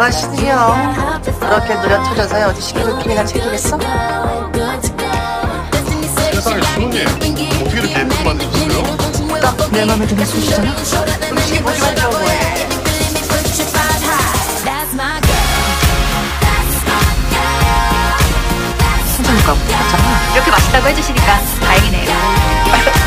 잘하시네요. 그렇게 누려터져서 어디 시키는 책이겠어? 세상에 주호님 어떻게 이렇게 예쁘게 만드셨어요? 딱 내 맘에 드는 솜씨잖아. 음식이 보기만 좋은 거야. 선생님과 같잖아. 이렇게 맛있다고 해주시니까 다행이네요.